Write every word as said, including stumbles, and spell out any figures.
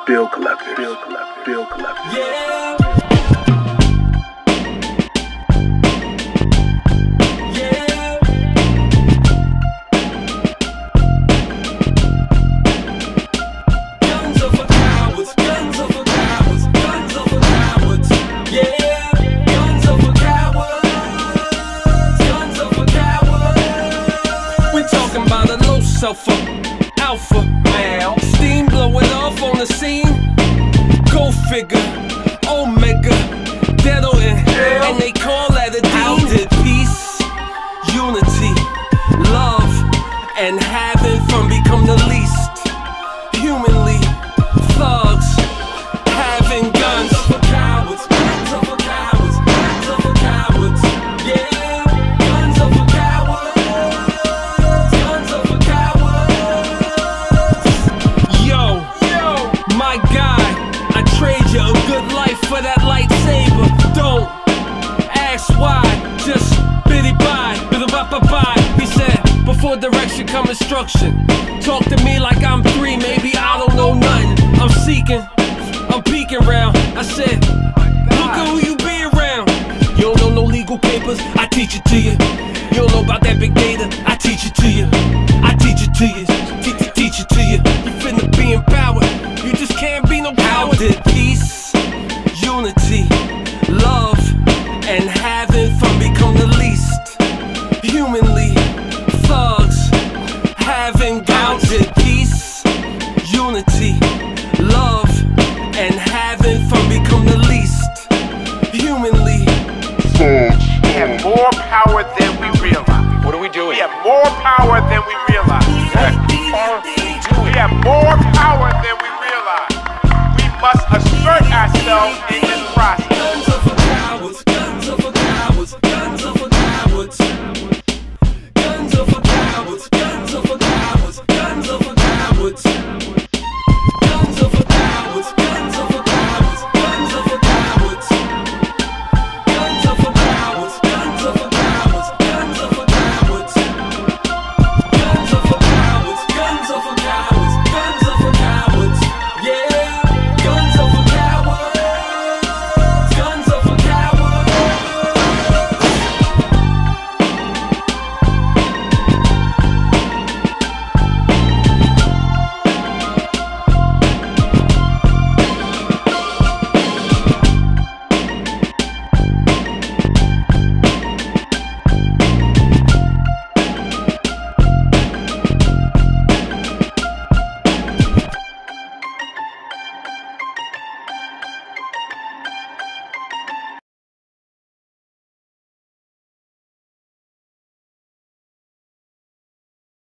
Bill collectors. Bill collectors. Bill collectors. Yeah. Yeah. Guns are for cowards. Guns are for cowards. Guns are for cowards. Yeah. Guns are for cowards. Guns are for cowards. We're talking about a low sulfur alpha male. Steam blowing off on the scene. Go figure, Omega, dead or in hell, and they call that a dean. Did peace, unity, love, and having fun become the least humanly? Thugs having guns are for cowards, guns are for cowards, guns are for cowards. Yeah, guns are for cowards, guns are for cowards. Yo, yo, my guy. I trade you a good life for that lightsaber. Don't ask why, just biddy bye, biddy bye bye bye. He said, before direction come instruction. Talk to me like I'm three, maybe I don't know nothing. I'm seeking, I'm peeking round. I said, look at who you be around. You don't know no legal papers, I teach it to you. You don't know about that big data, I teach it to you. I teach it to you, teach it, teach it to you. You finna be empowered, you just can't be no coward. Did peace, unity, love, and having fun become the least humanly? Thugs having guns. Did peace, unity, love, and having fun become the least humanly? We have more power than we realize. What are we doing? We have more power than we realize. We have more power than we realize. We must assert ourselves in